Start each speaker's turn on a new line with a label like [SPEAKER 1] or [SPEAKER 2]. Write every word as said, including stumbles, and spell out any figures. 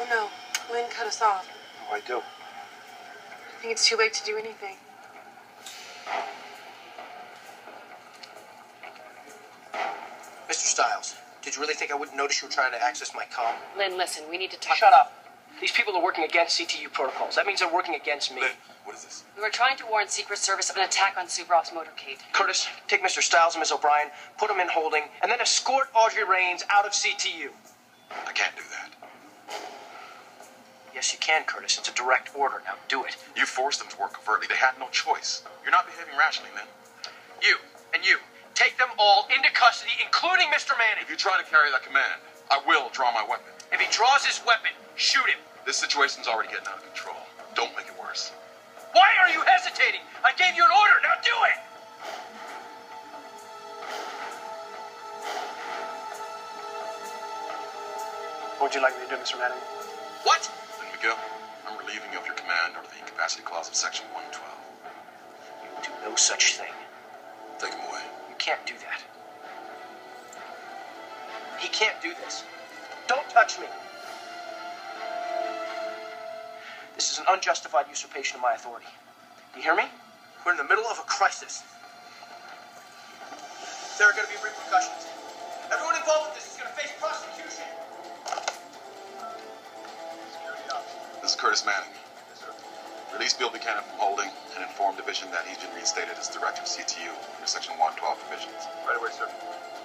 [SPEAKER 1] no. Lynn cut us off.
[SPEAKER 2] Oh, I do.
[SPEAKER 1] I think it's too late to do anything.
[SPEAKER 3] Mister Stiles, did you really think I wouldn't notice you were trying to access my comm?
[SPEAKER 4] Lynn, listen, we need to talk.
[SPEAKER 3] Shut up. These people are working against C T U protocols. That means they're working against me.
[SPEAKER 2] Lynn, what is this?
[SPEAKER 4] We were trying to warn Secret Service of an attack on Subarov's motorcade.
[SPEAKER 3] Curtis, take Mister Stiles and Miss O'Brien, put them in holding, and then escort Audrey Raines out of C T U.
[SPEAKER 2] I can't do that.
[SPEAKER 3] Yes, you can, Curtis. It's a direct order. Now do it.
[SPEAKER 2] You forced them to work covertly. They had no choice. You're not behaving rationally, Lynn.
[SPEAKER 3] You and you. Take them all into custody, including Mister Manning.
[SPEAKER 2] If you try to carry that command, I will draw my weapon.
[SPEAKER 3] If he draws his weapon, shoot him.
[SPEAKER 2] This situation's already getting out of control. Don't make it worse.
[SPEAKER 3] Why are you hesitating? I gave you an order. Now do it! What would you like me to do, Mister Manning? What?
[SPEAKER 2] Lynn Miguel, I'm relieving you of your command under the incapacity clause of Section one twelve.
[SPEAKER 3] You will do no such thing.
[SPEAKER 2] Take him away.
[SPEAKER 3] You can't do that. He can't do this. Don't touch me. This is an unjustified usurpation of my authority. Do you hear me? We're in the middle of a crisis. There are going to be repercussions. Everyone involved with this is going to face prosecution.
[SPEAKER 2] This is Curtis Manning. Yes, sir. Release Bill Buchanan from holding and inform Division that he's been reinstated as Director of C T U under Section one twelve provisions.
[SPEAKER 5] Right away, sir.